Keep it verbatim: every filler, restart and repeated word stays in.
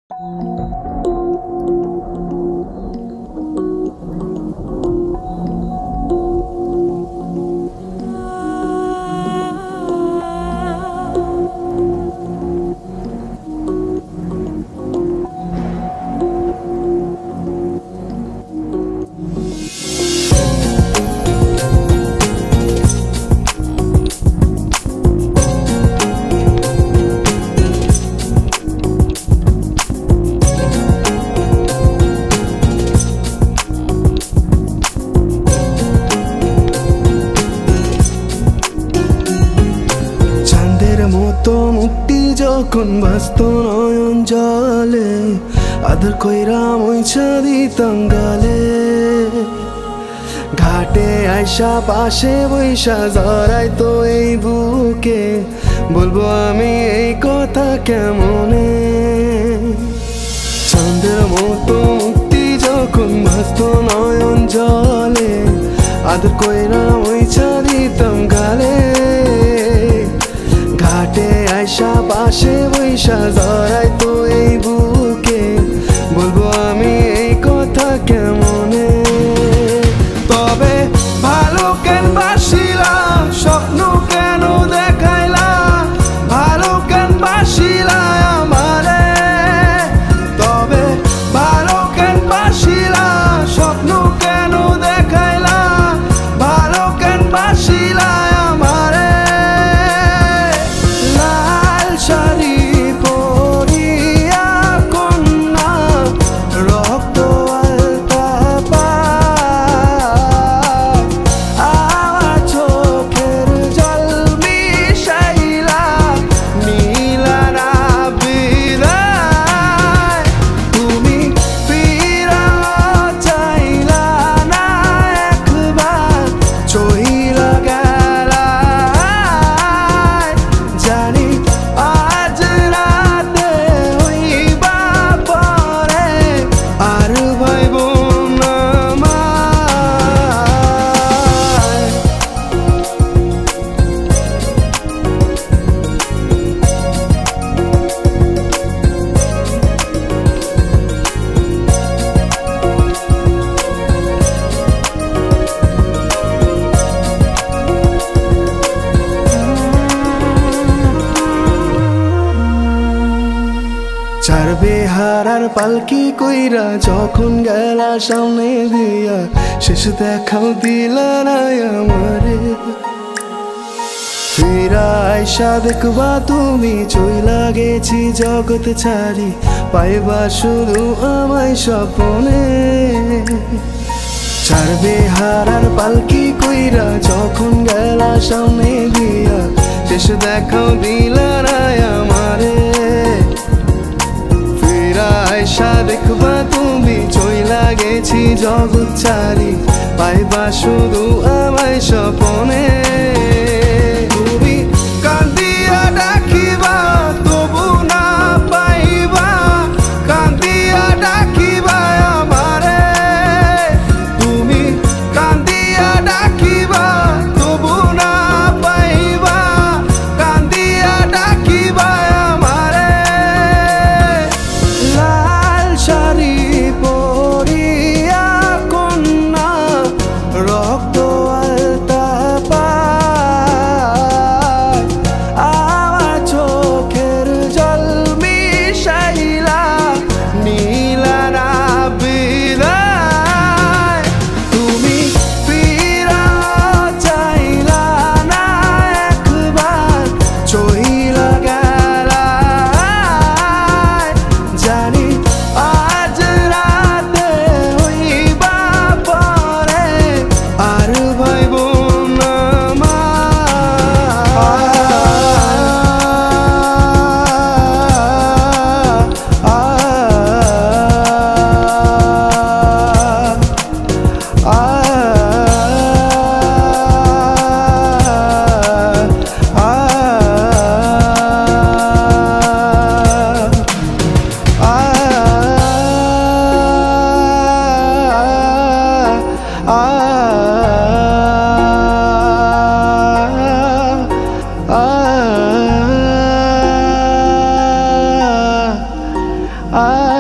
যখন ভাসত নয়ন জলে আদর কইরা মইছা দিতাম গালে ঘাটে আইসা পাশে বৈশা জড়াইতো এই বুকে বলবো আমি এই কথা কেমনে চাঁদের মতো মুক্তি যখন ভাসত নয়ন জলে আদর কইরা মইছা দিতাম গালে ঘাটে আইসা পাশে বৈশা জড়াইতো এই বুকে বলবো আমি এই কথা কেমনে তবে ভালো কেন বাসিলা স্বপ্ন কেন দেখাইলা ভালো কেন বাসিলা আমারে তবে ভালো কেন বাসিলা স্বপ্ন কেন দেখাইলা ভালো কেন বাসিলা পালকি কইরা যখন গেলা সামনে দিয়া শেষ দেখাও দিলা না আমারে ফিরা আইসা দেখবা তুমি চইলা গেছি জগৎ ছাড়ি পাইবা শুধু আমায় স্বপ্নে ছাড়বে হারার পালকি কইরা যখন গেলা সামনে দিয়া শেষ দেখাও দিলা না আমারে আয়সা দেখবা তুমি চইলা গেছি জগৎ ছাড়ি পাইবা শুধু আমায় স্বপ্নে তুমি কান্দিয়া ডাকিবা তবু না পাইবা কান্দিয়া ডাকিবা আমারে তুমি কান্দিয়া ডাকিবা তবু না পাইবা কান্দিয়া ডাকিবা I I